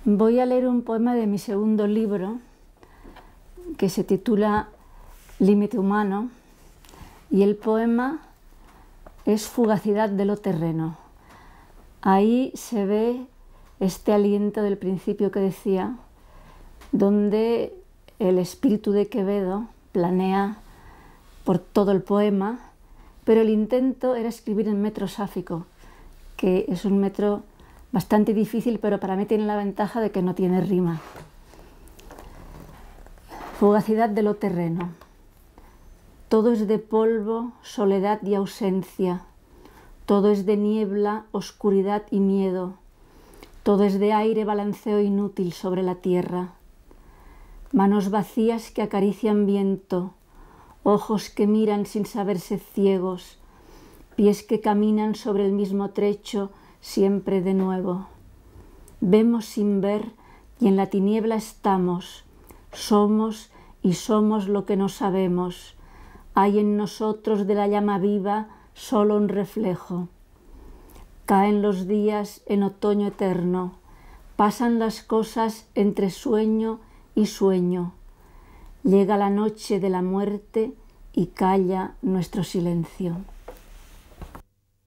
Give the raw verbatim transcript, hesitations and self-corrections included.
Voy a leer un poema de mi segundo libro que se titula Límite humano, y el poema es Fugacidad de lo terreno. Ahí se ve este aliento del principio que decía, donde el espíritu de Quevedo planea por todo el poema, pero el intento era escribir en metro sáfico, que es un metro bastante difícil, pero para mí tiene la ventaja de que no tiene rima. Fugacidad de lo terreno. Todo es de polvo, soledad y ausencia. Todo es de niebla, oscuridad y miedo. Todo es de aire, balanceo inútil sobre la tierra. Manos vacías que acarician viento, ojos que miran sin saberse ciegos, pies que caminan sobre el mismo trecho siempre de nuevo. Vemos sin ver y en la tiniebla estamos, somos y somos lo que no sabemos. Hay en nosotros de la llama viva solo un reflejo. Caen los días en otoño eterno, pasan las cosas entre sueño y sueño. Llega la noche de la muerte y calla nuestro silencio.